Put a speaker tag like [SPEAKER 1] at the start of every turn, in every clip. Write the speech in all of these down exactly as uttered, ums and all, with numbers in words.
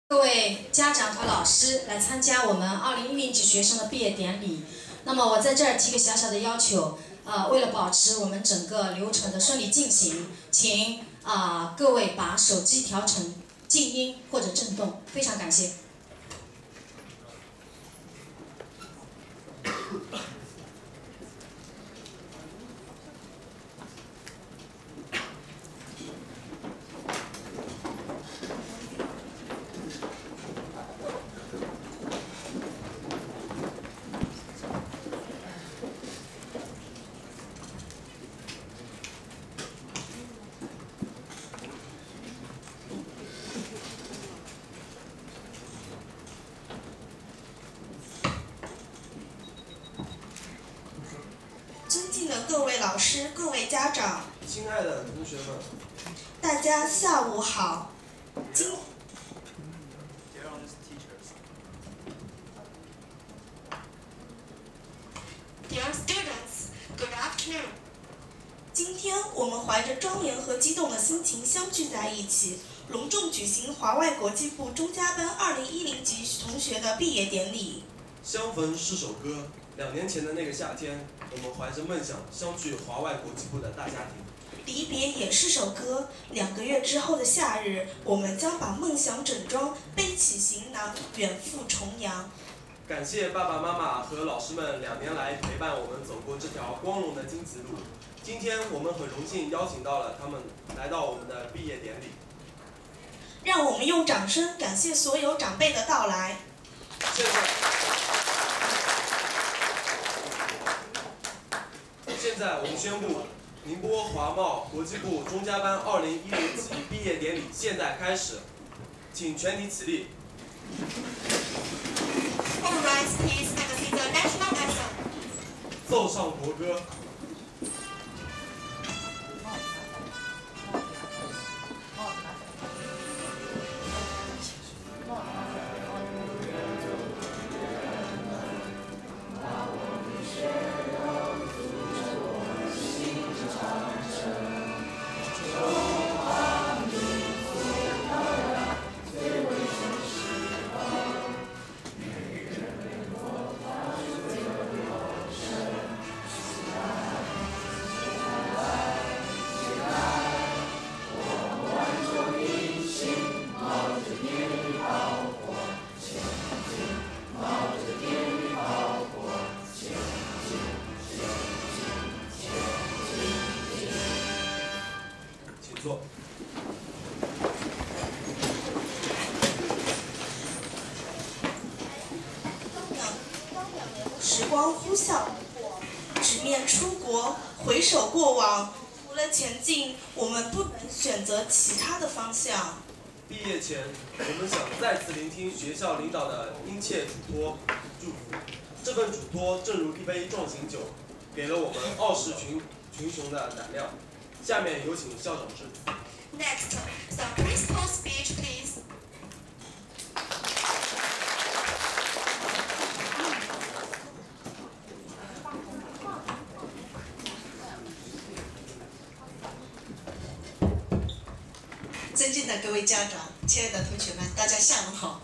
[SPEAKER 1] 各位家长和老师来参加我们二零一零级学生的毕业典礼。那么我在这儿提个小小的要求，呃，为了保持我们整个流程的顺利进行，请啊、呃、各位把手机调成静音或者震动，非常感谢。
[SPEAKER 2] 尊敬的各位老师、各位家长，
[SPEAKER 3] 亲爱的同学们，
[SPEAKER 2] 大家下午好。今 Dear students, good afternoon. 今天我们怀着庄严和激动的心情相聚在一起，隆重举行华外国际部中加班二零一零级同学的毕业典礼。
[SPEAKER 3] 相逢是首歌。两年前的那个夏天，我们怀着梦想相聚华外国际部的大家庭。
[SPEAKER 2] 离别也是首歌。两个月之后的夏日，我们将把梦想整装，背起行囊，远赴重洋。
[SPEAKER 3] 感谢爸爸妈妈和老师们两年来陪伴我们走过这条光荣的荆棘路。今天我们很荣幸邀请到了他们来到我们的毕业典礼。
[SPEAKER 2] 让我们用掌声感谢所有长辈的到来。
[SPEAKER 3] 现在，现在我们宣布，宁波华贸国际部中加班二零一零级毕业典礼现在开始，请全体起立。
[SPEAKER 2] All rise, please, and sing the national anthem.
[SPEAKER 3] 奏上国歌。坐。
[SPEAKER 2] 时光呼啸而过，直面出国，回首过往，除了前进，我们不能选择其他的方向。
[SPEAKER 3] 毕业前，我们想再次聆听学校领导的殷切嘱托、祝福。这份嘱托正如一杯壮行酒，给了我们傲视群群雄的胆量。下面有请校长致辞。
[SPEAKER 2] Next, some principal speech, please.
[SPEAKER 4] 尊敬的各位家长，亲爱的同学们，大家下午好。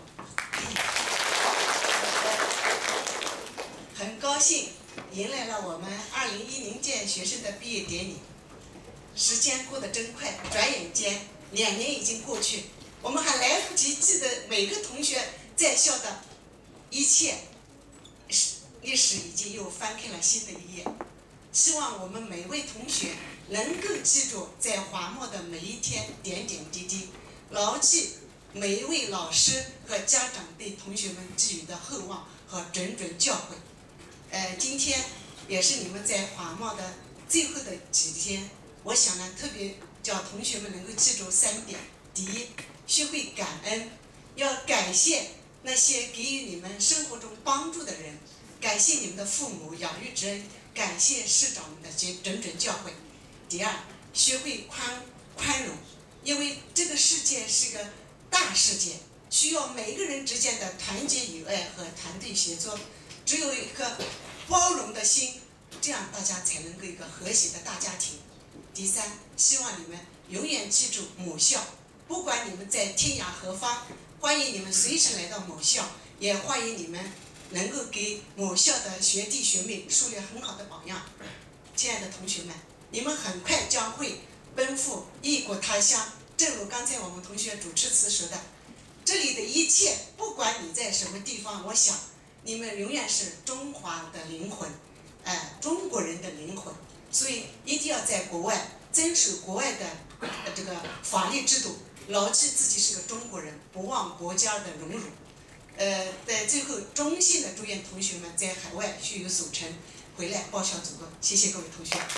[SPEAKER 4] 很高兴迎来了我们二零一零届学生的毕业典礼。时间过得真快，转眼间两年已经过去，我们还来不及记得每个同学在校的一切，历史已经又翻开了新的一页。希望我们每位同学能够记住在华贸的每一天点点滴滴，牢记每一位老师和家长对同学们寄予的厚望和谆谆教诲。呃，今天也是你们在华贸的最后的几天，我想呢，特别叫同学们能够记住三点：第一，学会感恩，要感谢那些给予你们生活中帮助的人，感谢你们的父母养育之恩，感谢师长们的谆谆教诲。第二，学会宽宽容，因为这个世界是个大世界，需要每个人之间的团结友爱和团队协作。只有一颗包容的心，这样大家才能够一个和谐的大家庭。第三，希望你们永远记住母校，不管你们在天涯何方， 欢迎你们随时来到某校，也欢迎你们能够给某校的学弟学妹树立很好的榜样。亲爱的同学们，你们很快将会奔赴异国他乡，正如刚才我们同学主持词说的，这里的一切，不管你在什么地方，我想你们永远是中华的灵魂，呃，中国人的灵魂。所以一定要在国外遵守国外的、呃、这个法律制度，牢记自己是个中国人，不忘国家的荣辱。呃，在最后衷心的祝愿同学们在海外学有所成，回来报效祖国。谢谢各位同学。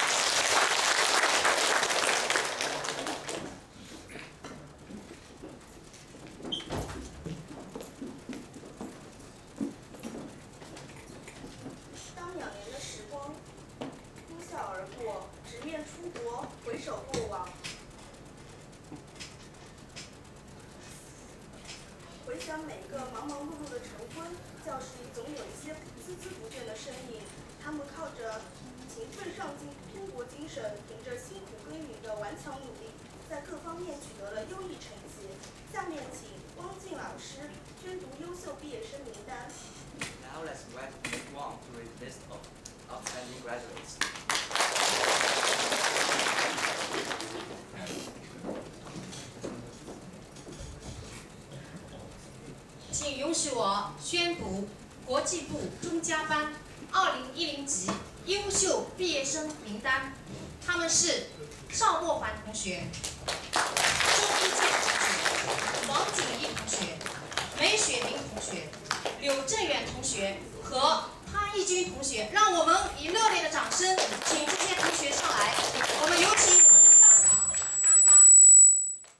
[SPEAKER 2] 当两年的时光呼啸而过，直面出国，回首过往，回想每个忙忙碌碌的晨昏，教室里总有一些孜孜不倦的身影，他们靠着勤奋上进、拼搏精神，凭着辛苦耕耘的顽强努力，在各方面取得了优异成绩。下面请汪静老师宣读优秀毕业生名单。
[SPEAKER 5] Now let's move on to a list of outstanding graduates.
[SPEAKER 1] 请允许我宣读国际部中加班二零一零级优秀毕业生名单，他们是邵墨凡同学、周一健同学、王景怡同学、梅雪明同学、柳正远同学和潘义军同学。让我们以热烈的掌声，请这些同学上来。我们有请我们的校长颁发证书。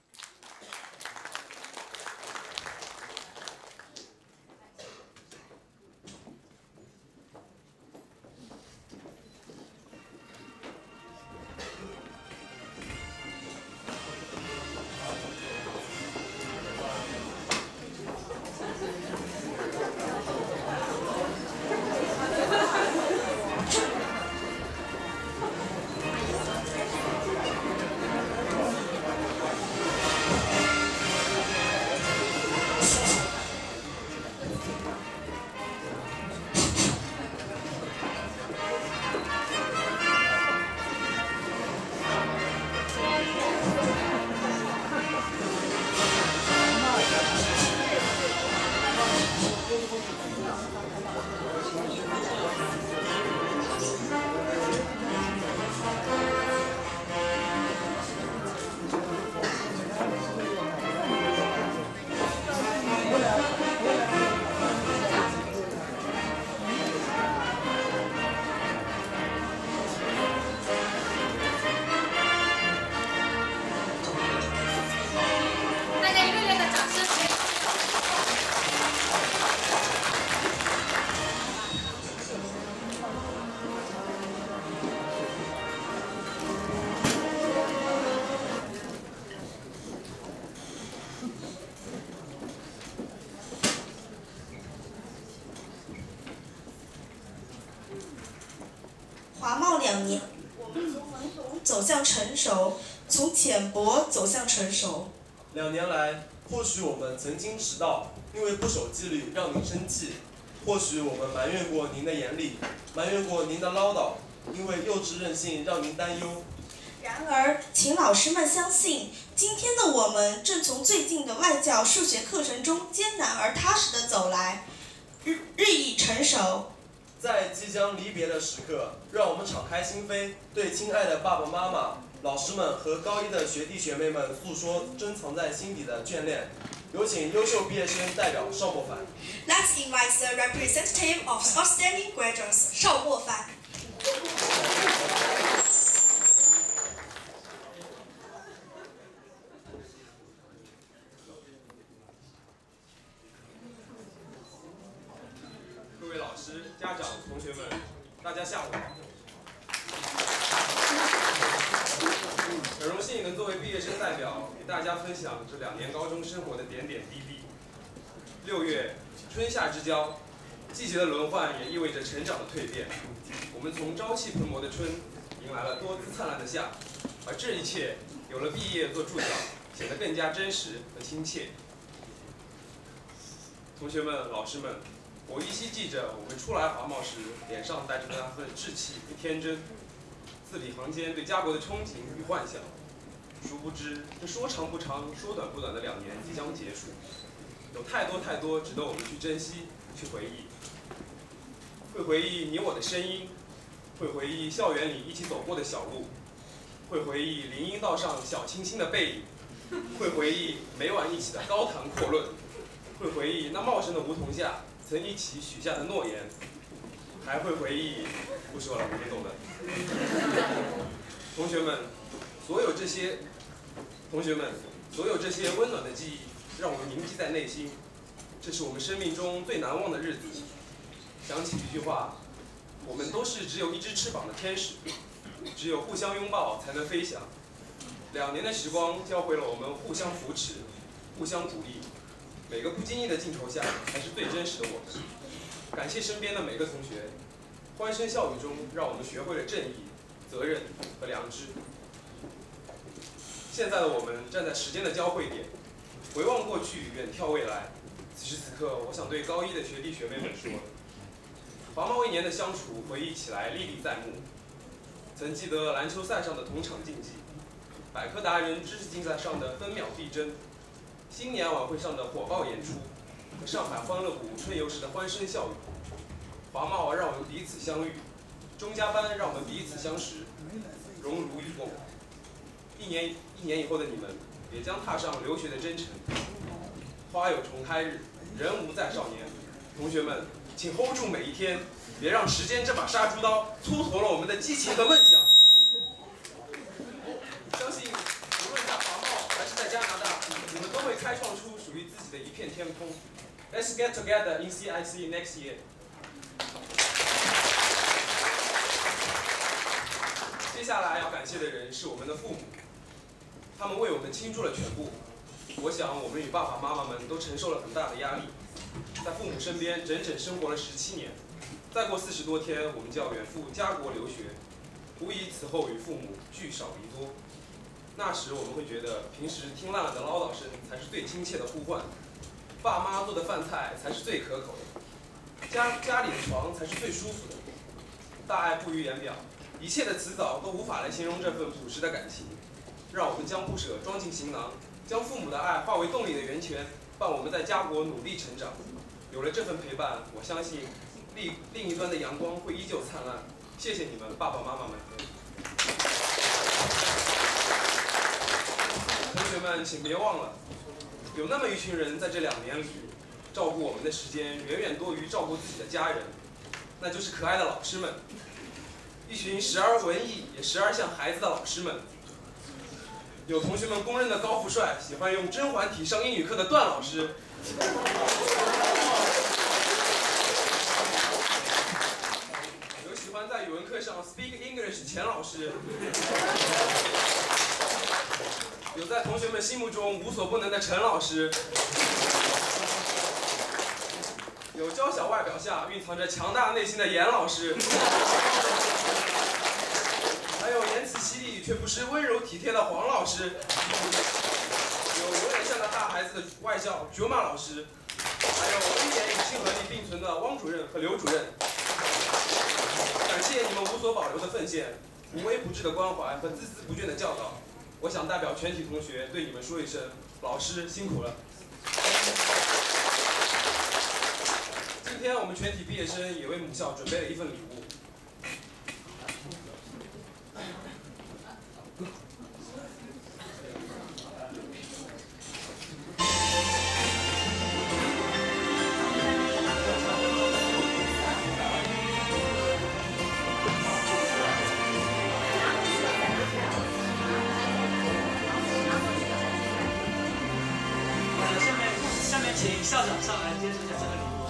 [SPEAKER 2] 华贸两年，我们从懵懂走向成熟，从浅薄走向成熟。
[SPEAKER 3] 两年来，或许我们曾经迟到，因为不守纪律让您生气；或许我们埋怨过您的严厉，埋怨过您的唠叨，因为幼稚任性让您担忧。
[SPEAKER 2] 然而，请老师们相信，今天的我们正从最近的外教数学课程中艰难而踏实地走来，日日益成熟。
[SPEAKER 3] 在即将离别的时刻，让我们敞开心扉，对亲爱的爸爸妈妈、老师们和高一的学弟学妹们诉说珍藏在心底的眷恋。有请优秀毕业生代表邵墨凡。
[SPEAKER 2] Let's invite the representative of outstanding graduates, 邵墨凡。
[SPEAKER 3] 各位老师、家长、同学们，大家下午好。很荣幸能作为毕业生代表，给大家分享这两年高中生活的点点滴滴。六月，春夏之交，季节的轮换也意味着成长的蜕变。我们从朝气蓬勃的春，迎来了多姿灿烂的夏，而这一切有了毕业做注脚，显得更加真实和亲切。 同学们、老师们，我依稀记着我们初来华贸时，脸上带着那份稚气与天真，字里行间对家国的憧憬与幻想。殊不知，这说长不长，说短不短的两年即将结束，有太多太多值得我们去珍惜、去回忆。会回忆你我的声音，会回忆校园里一起走过的小路，会回忆林荫道上小清新的背影，会回忆每晚一起的高谈阔论，会回忆那茂盛的梧桐下曾一起许下的诺言，还会回忆……不说了，你们懂的。同学们，所有这些，同学们，所有这些温暖的记忆，让我们铭记在内心。这是我们生命中最难忘的日子。想起一句话，我们都是只有一只翅膀的天使，只有互相拥抱才能飞翔。两年的时光教会了我们互相扶持，互相鼓励。每个不经意的镜头下，才是最真实的我们。感谢身边的每个同学，欢声笑语中，让我们学会了正义、责任和良知。现在的我们站在时间的交汇点，回望过去，远眺未来。此时此刻，我想对高一的学弟学妹们说，华贸一年的相处，回忆起来历历在目。曾记得篮球赛上的同场竞技，百科达人知识竞赛上的分秒必争，新年晚会上的火爆演出，和上海欢乐谷春游时的欢声笑语。华贸让我们彼此相遇，中加班让我们彼此相识，荣辱与共。一年一年以后的你们，也将踏上留学的征程。花有重开日，人无再少年。同学们，请 hold 住每一天，别让时间这把杀猪刀蹉跎了我们的激情和梦想。相信无论在华贸还是在加拿大，你们都会开创出属于自己的一片天空。Let's get together in C I C next year. 接下来要感谢的人是我们的父母，他们为我们倾注了全部。我想我们与爸爸妈妈们都承受了很大的压力，在父母身边整整生活了十七年，再过四十多天，我们就要远赴家国留学，无疑此后与父母聚少离多。那时我们会觉得，平时听烂了的唠叨声才是最亲切的呼唤，爸妈做的饭菜才是最可口的，家家里的床才是最舒服的。大爱不于言表，一切的词藻都无法来形容这份朴实的感情。让我们将不舍装进行囊，将父母的爱化为动力的源泉，伴我们在家国努力成长。有了这份陪伴，我相信另另一端的阳光会依旧灿烂。谢谢你们，爸爸妈妈们。同学们，请别忘了，有那么一群人在这两年里，照顾我们的时间远远多于照顾自己的家人，那就是可爱的老师们。一群时而文艺，也时而像孩子的老师们。有同学们公认的高富帅，喜欢用甄嬛体上英语课的段老师。有喜欢在语文课上 speak English 钱老师。有在同学们心目中无所不能的陈老师。有娇小外表下蕴藏着强大内心的严老师。还有言辞犀利却不失温柔体贴的黄老师，有有点像个大孩子的外教卓玛老师，还有威严与亲和力并存的汪主任和刘主任。感谢你们无所保留的奉献，无微不至的关怀和孜孜不倦的教导。我想代表全体同学对你们说一声，老师辛苦了。今天我们全体毕业生也为母校准备了一份礼物。
[SPEAKER 6] 请校长上来接受一下这个礼物。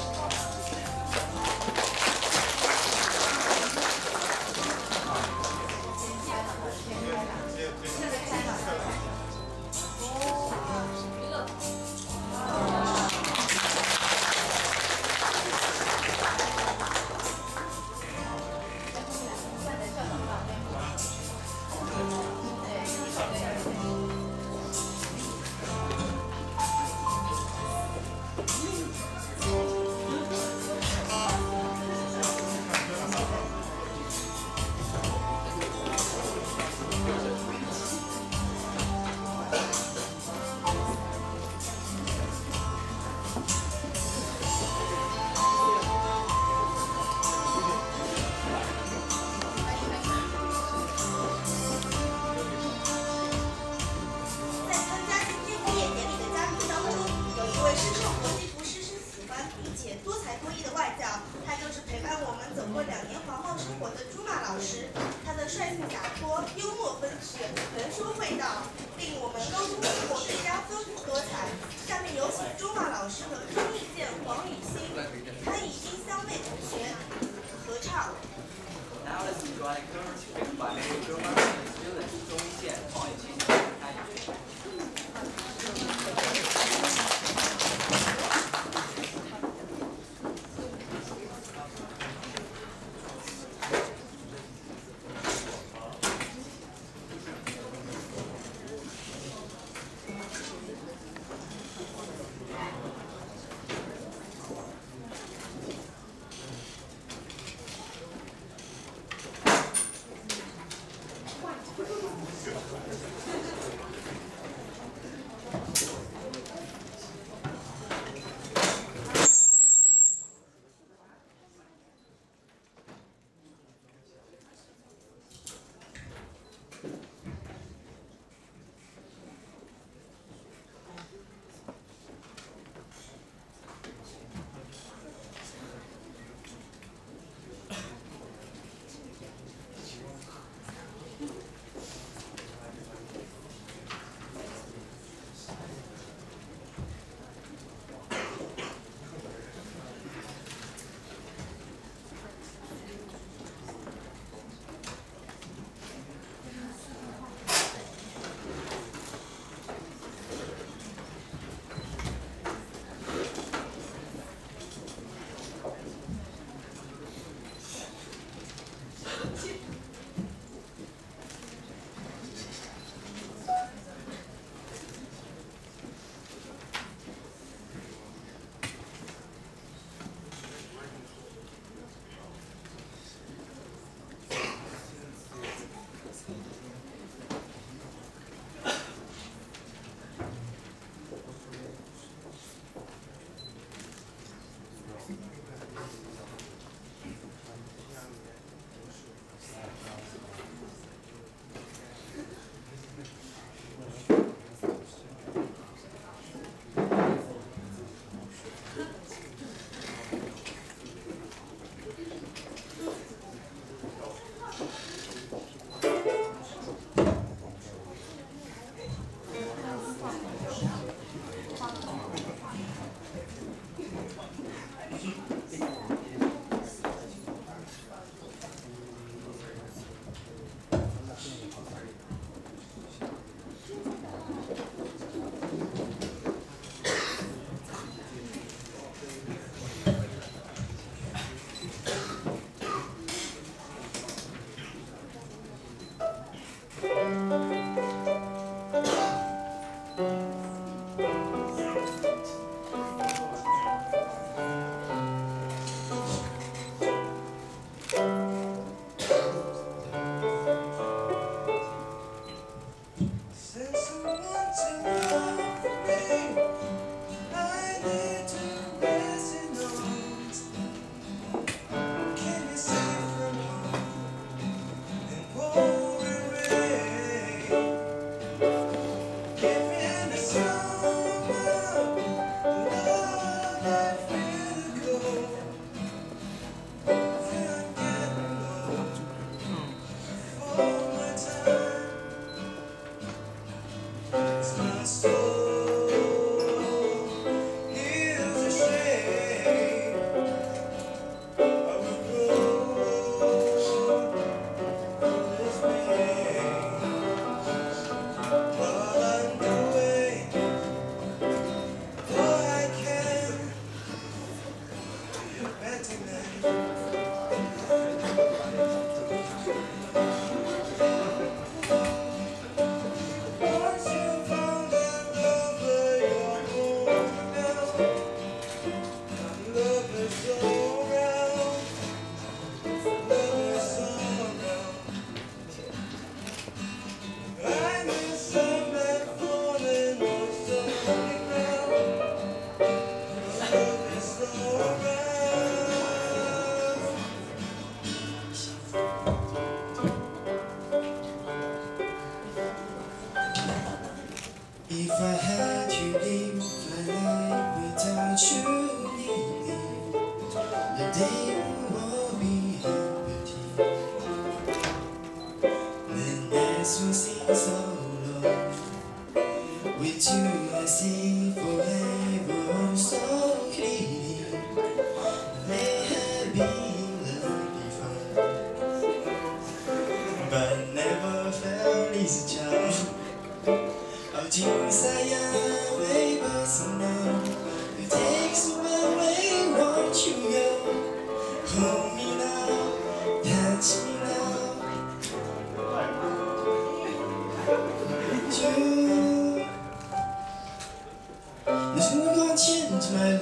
[SPEAKER 2] 幽默风趣，能说会道，令我们高中生活更加丰富多彩。下面有请周骂老师和钟义健、黄雨欣、潘以丁三位同学合唱。
[SPEAKER 5] Now let's enjoy a chorus picked by Mary German and students Zhong Yijian, Huang Yuqing, and Han Yujun.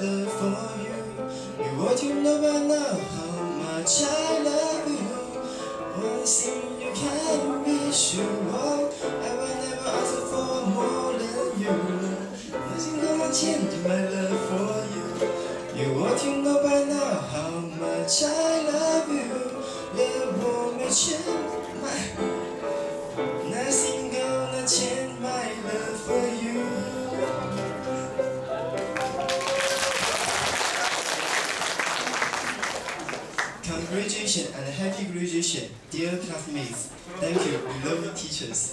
[SPEAKER 7] love for you. You ought to know by now how much I love you. One thing you can be sure of, I will never ask for more than you. Nothing gonna change my love for you. You ought to know by now how much I love you. Love won't change my, nothing gonna change my love for you. Congratulations and happy graduation, dear classmates. Thank you, we love you teachers.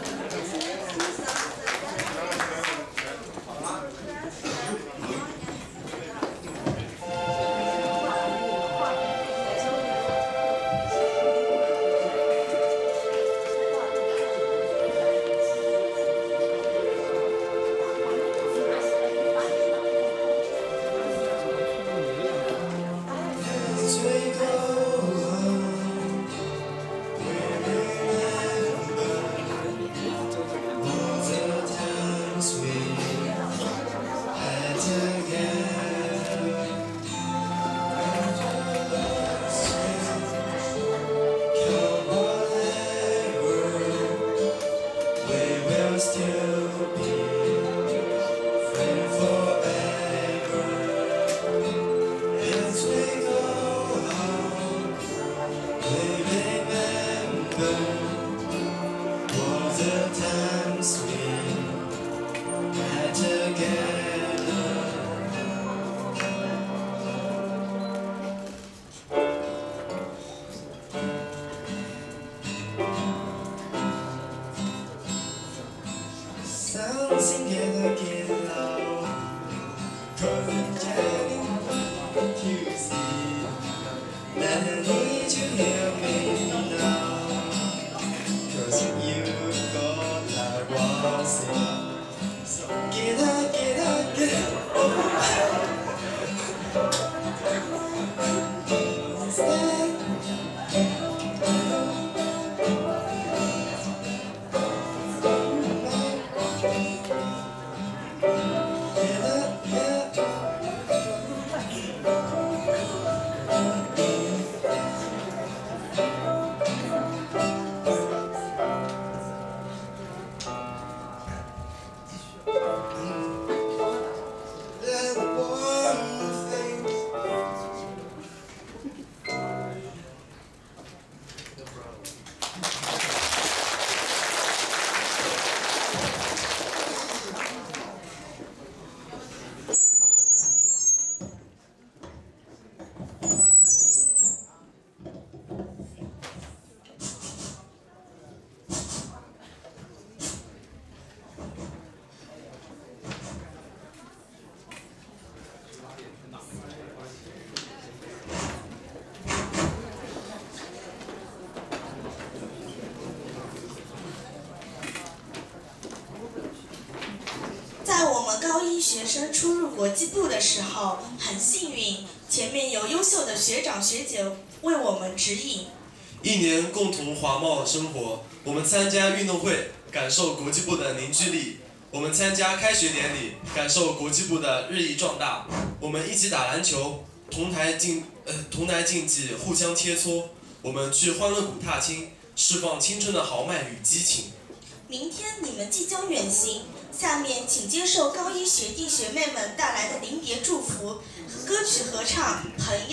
[SPEAKER 2] 学生初入国际部的时候，很幸运，前面有优秀的学长学姐为我们指引。
[SPEAKER 3] 一年共同华贸生活，我们参加运动会，感受国际部的凝聚力；我们参加开学典礼，感受国际部的日益壮大；我们一起打篮球，同台竞呃同台竞技，互相切磋；我们去欢乐谷踏青，释放青春的豪迈与激情。
[SPEAKER 2] 明天你们即将远行。下面请接受高一学弟学妹们带来的临别祝福，歌曲合唱《朋友》。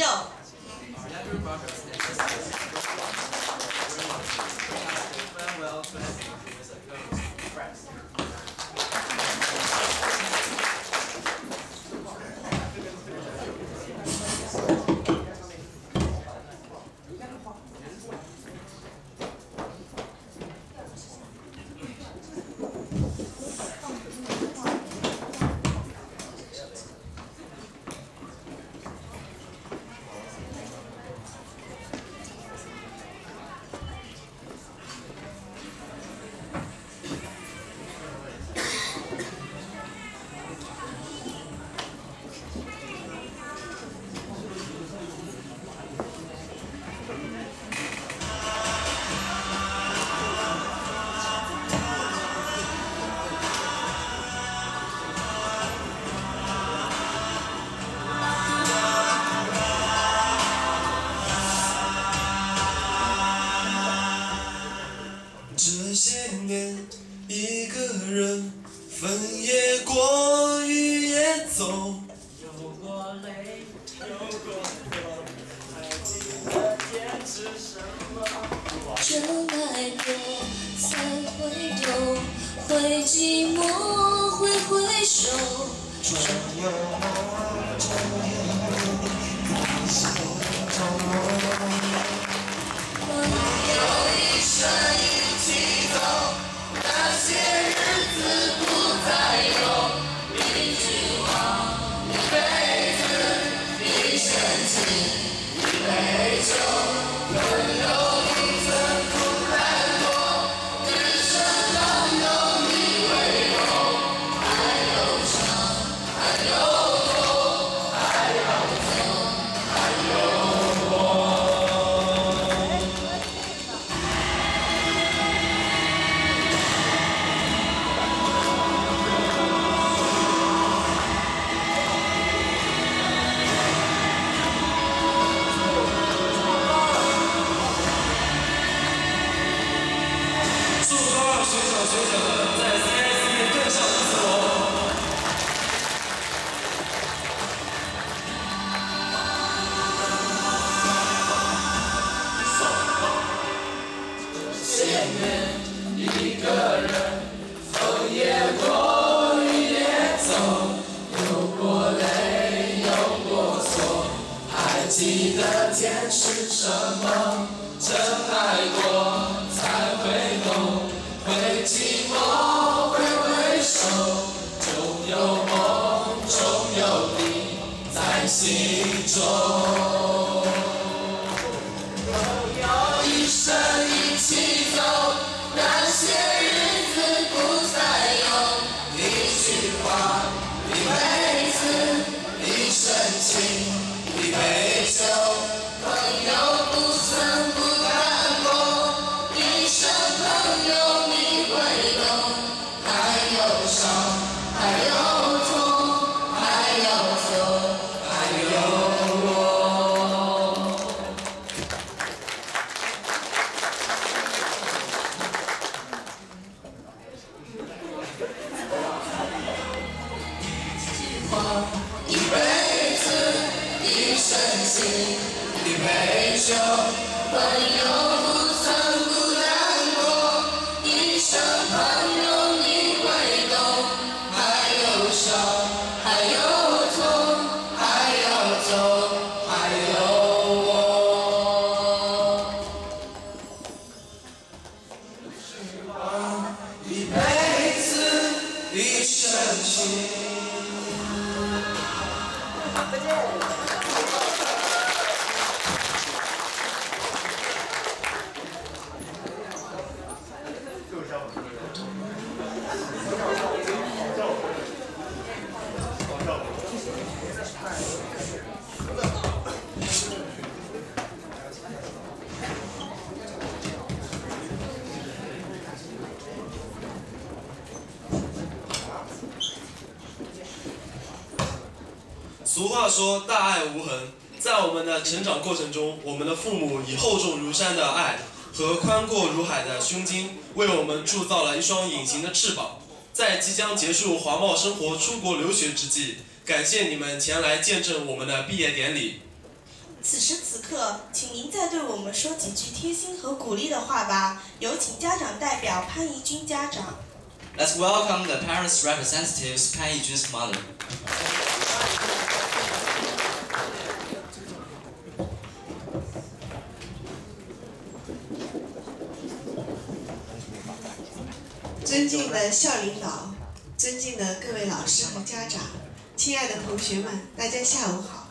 [SPEAKER 6] 泪，有过错，还记得坚持什么？
[SPEAKER 8] 真爱过才会懂，会寂寞，会回首。
[SPEAKER 7] 总有梦，总有你在心中。
[SPEAKER 8] 朋友一生一起走，那些日子不再有。一句话，一辈子，一生情，一杯酒，朋友。
[SPEAKER 7] 记得坚持什么？真爱过才会懂，会寂寞，会回首，总有梦，总有你在心中。朋友一生一起走，那些日子不再有。一句话，一辈子，一生情。一杯酒，朋友不曾不难过，一生朋友你会懂，还有伤，还有痛，还有走，还有我。一句话，一辈子。一生情，一杯酒，朋友不曾不难过，一生朋友你会懂，还有伤，还有痛，还有走，还有我。一辈子，一生情。再见。
[SPEAKER 3] 俗话说大爱无痕，在我们的成长过程中，我们的父母以厚重如山的爱和宽阔如海的胸襟，为我们铸造了一双隐形的翅膀。在即将结束华贸生活出国留学之际，感谢你们前来见证我们的毕业典礼。
[SPEAKER 2] 此时此刻，请您再对我们说几句贴心和鼓励的话吧。有请家长代表潘怡君家长。
[SPEAKER 9] Let's welcome the parents' representatives, Pan Yijun's mother.
[SPEAKER 4] 尊敬的校领导，尊敬的各位老师和家长，亲爱的同学们，大家下午好。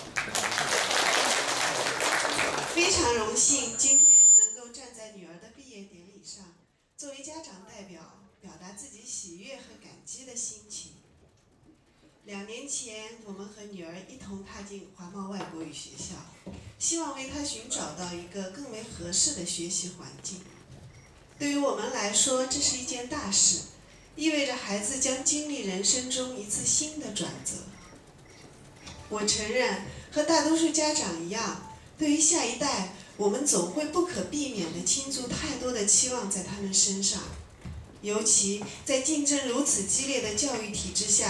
[SPEAKER 4] 非常荣幸今天能够站在女儿的毕业典礼上，作为家长代表，表达自己喜悦和感激的心情。两年前，我们和女儿一同踏进华贸外国语学校，希望为她寻找到一个更为合适的学习环境。对于我们来说，这是一件大事，意味着孩子将经历人生中一次新的转折。我承认，和大多数家长一样，对于下一代，我们总会不可避免地倾注太多的期望在他们身上。尤其在竞争如此激烈的教育体制下，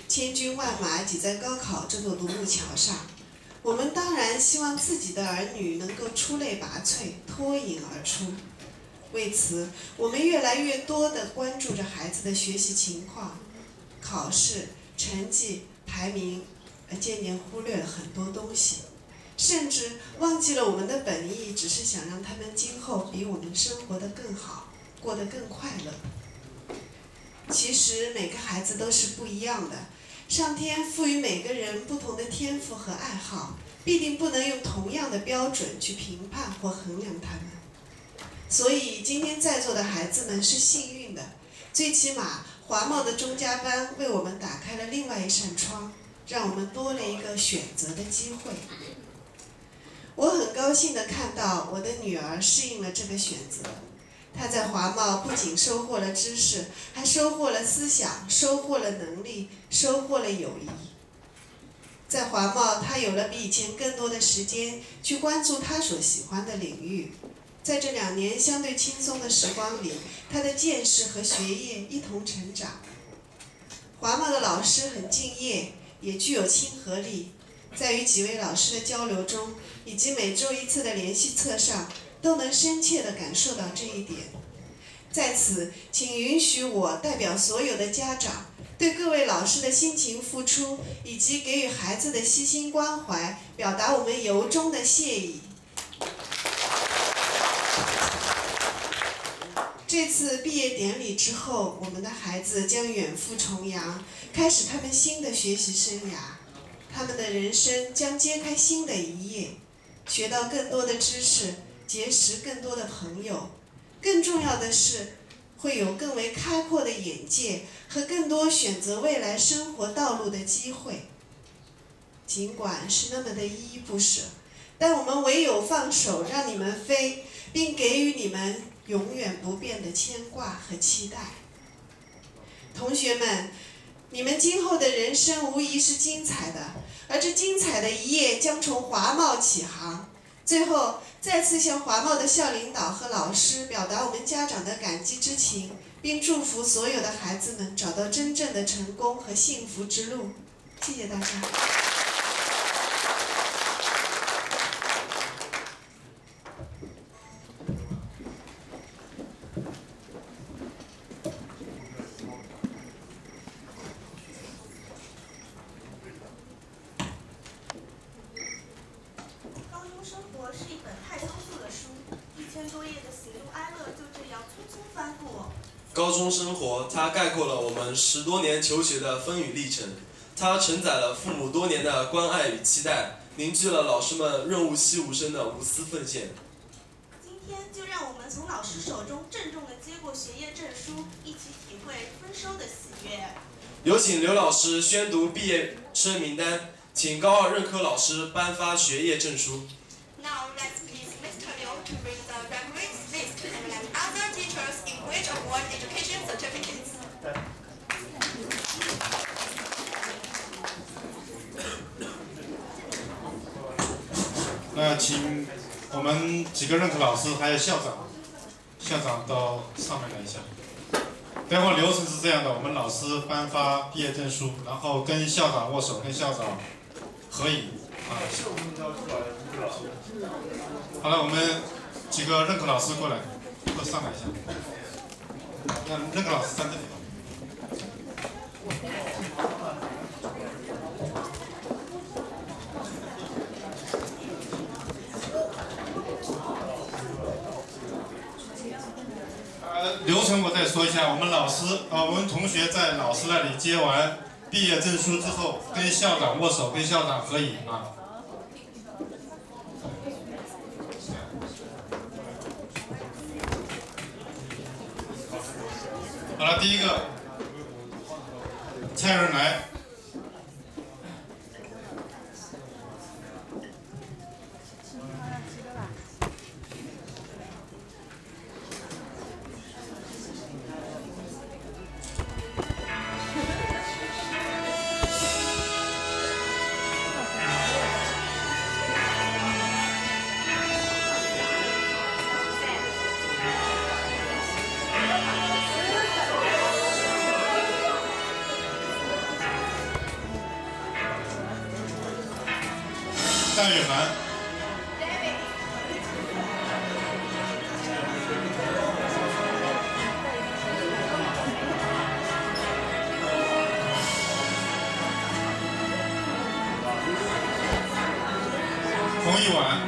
[SPEAKER 4] 千军万马挤在高考这座独木桥上。我们当然希望自己的儿女能够出类拔萃，脱颖而出。为此，我们越来越多地关注着孩子的学习情况，考试、成绩、排名，而渐渐忽略了很多东西，甚至忘记了我们的本意，只是想让他们今后比我们生活得更好，过得更快乐。其实每个孩子都是不一样的，上天赋予每个人不同的天赋和爱好，必定不能用同样的标准去评判或衡量他们。所以今天在座的孩子们是幸运的，最起码华贸的中加班为我们打开了另外一扇窗，让我们多了一个选择的机会。我很高兴地看到我的女儿适应了这个选择，她在华贸不仅收获了知识，还收获了思想，收获了能力，收获了友谊。在华贸，她有了比以前更多的时间去关注她所喜欢的领域。在这两年相对轻松的时光里，她的见识和学业一同成长。华贸的老师很敬业，也具有亲和力，在与几位老师的交流中，以及每周一次的联系册上，都能深切地感受到这一点。在此，请允许我代表所有的家长，对各位老师的辛勤付出以及给予孩子的悉心关怀，表达我们由衷的谢意。这次毕业典礼之后，我们的孩子将远赴重洋，开始他们新的学习生涯。他们的人生将揭开新的一页，学到更多的知识，结识更多的朋友。更重要的是，会有更为开阔的眼界和更多选择未来生活道路的机会。尽管是那么的依依不舍，但我们唯有放手让你们飞，并给予你们永远不变的牵挂和期待。同学们，你们今后的人生无疑是精彩的，而这精彩的一页将从华贸起航。最后，再次向华贸的校领导和老师表达我们家长的感激之情，并祝福所有的孩子们找到真正的成功和幸福之路。谢谢大家。
[SPEAKER 3] 高中生活，它概括了我们十多年求学的风雨历程，它承载了父母多年的关爱与期待，凝聚了老师们润物细无声的无私奉献。
[SPEAKER 2] 今天就让我们从老师手中郑重地接过学业证书，一起体会丰收的喜悦。
[SPEAKER 3] 有请刘老师宣读毕业生名单，请高二任课老师颁发学业证书。
[SPEAKER 2] Now let's please Mister Liu to bring the graduates list and let other teachers in which award education certificates.
[SPEAKER 10] 那请我们几个任课老师还有校长，校长到上面来一下。待会流程是这样的，我们老师颁发毕业证书，然后跟校长握手，跟校长合影啊。好了，我们几个任课老师过来，都上来一下。让任课老师站这里。呃，流程我再说一下，我们老师啊、呃，我们同学在老师那里接完毕业证书之后，跟校长握手，跟校长合影啊。好了，第一个，蔡仁来。 单雨涵。冯一婉。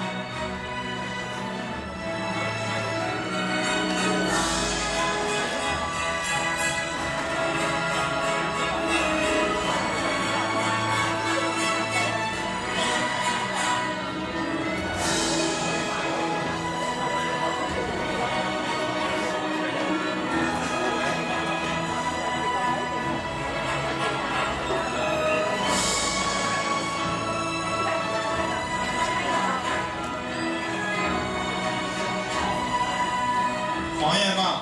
[SPEAKER 10] 黄艳娜。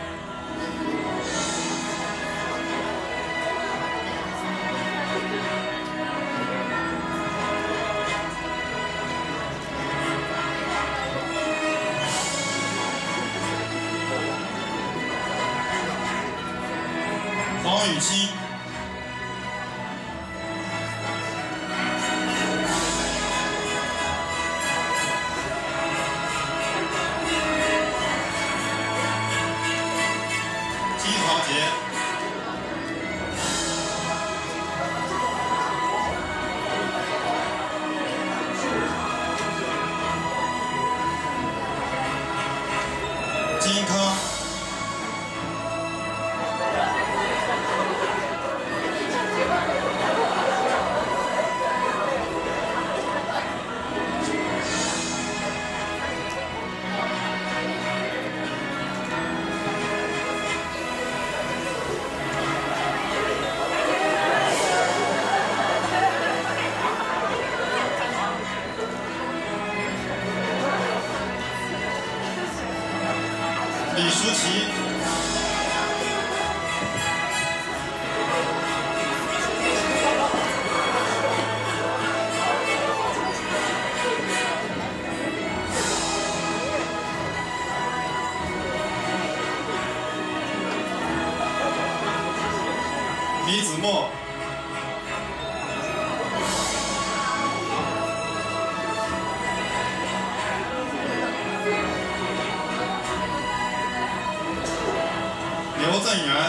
[SPEAKER 10] 黄雨欣。金豪杰。金康。李舒淇。李子墨。刘正元。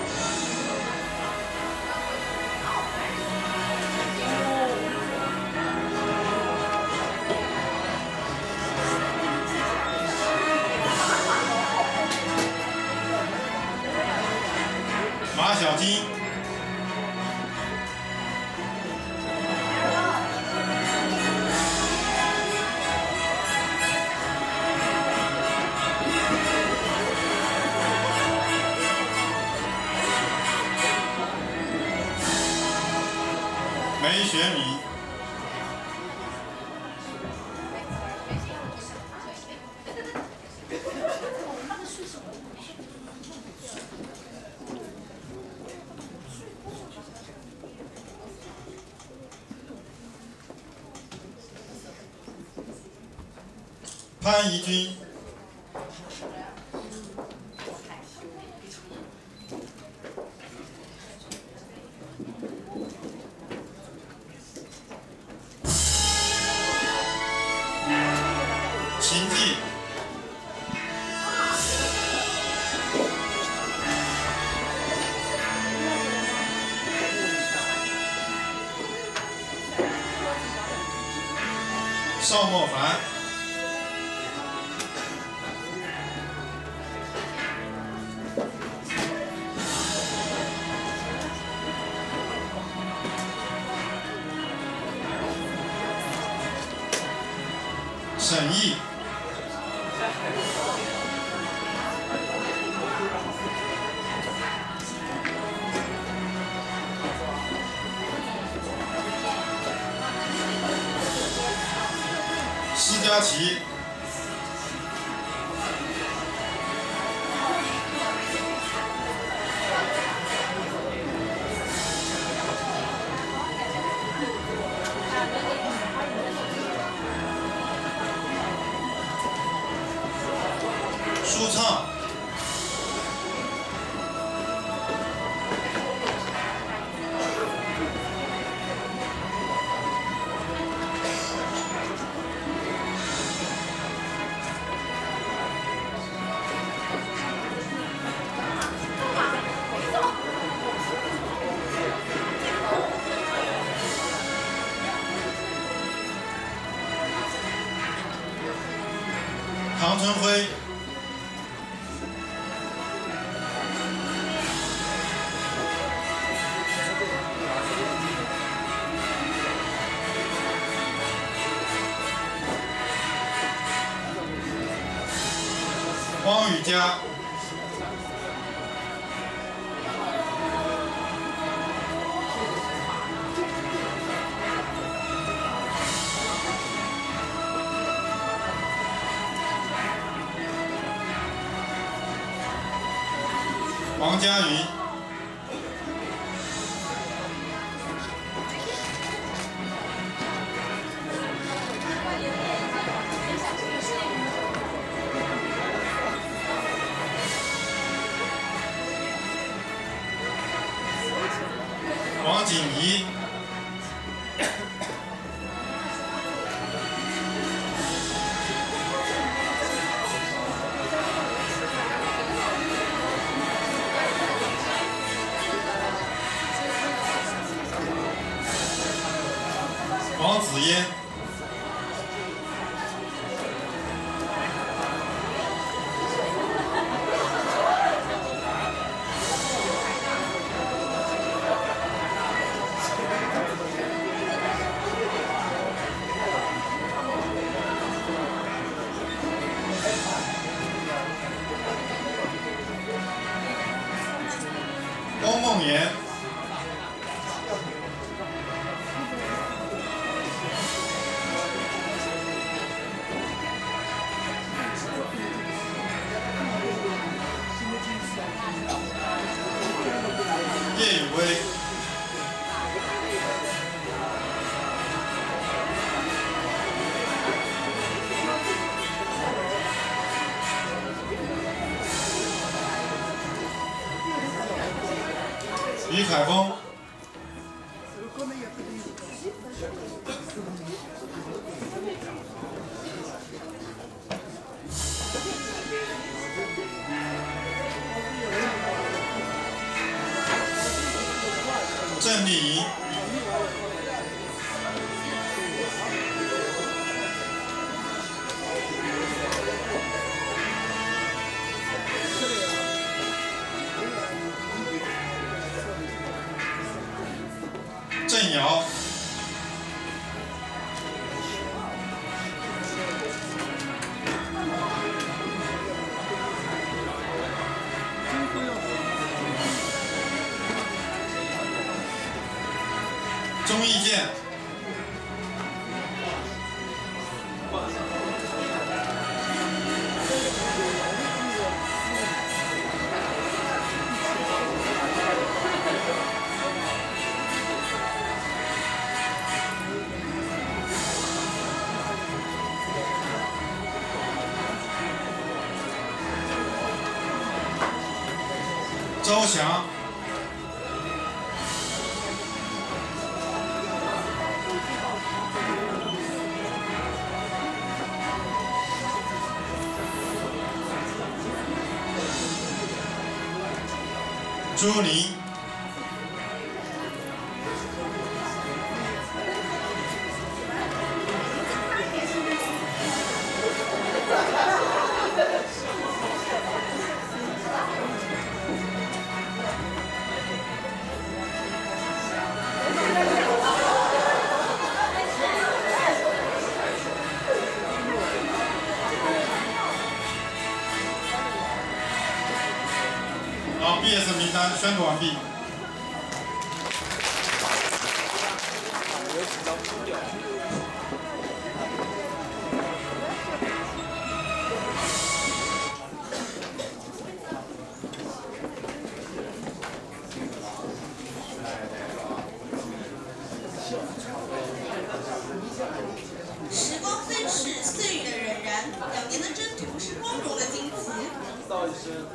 [SPEAKER 10] 马小金。梅雪米。潘怡君。秦冀。邵莫凡。沈毅。施佳琪。舒畅。 唐春辉。汪雨佳。王佳云。王锦怡。王子嫣。欧梦妍。叶宇威。于凯峰。郑丽莹。郑瑶。钟义健。周翔。朱琳。好，毕业生名单宣布完毕。
[SPEAKER 2] 时光飞逝，岁月荏苒，两年的征途是光荣的惊奇。
[SPEAKER 3] 道一声，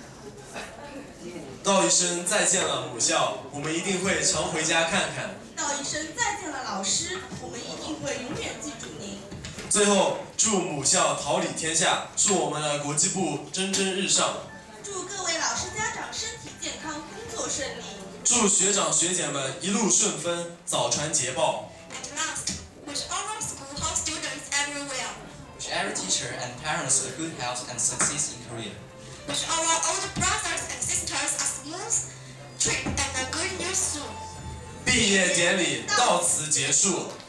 [SPEAKER 11] 道一声再见了母校，我们一定会常回家看看。
[SPEAKER 2] 道一声再见了老师，我们一定会永远记住您。
[SPEAKER 11] 最后，祝母校桃李天下，祝我们的国际部蒸蒸日上。
[SPEAKER 2] 祝各位老师家长身体健康，工作顺利。
[SPEAKER 11] 祝学长学姐们一路顺风，早传捷报。
[SPEAKER 2] At last, wish all our school hall students everywhere.
[SPEAKER 9] Wish every teacher and parents a good health and success in career.
[SPEAKER 2] Wish our older brothers and sisters a smooth trip and a good news soon.
[SPEAKER 11] 毕业典礼到此结束。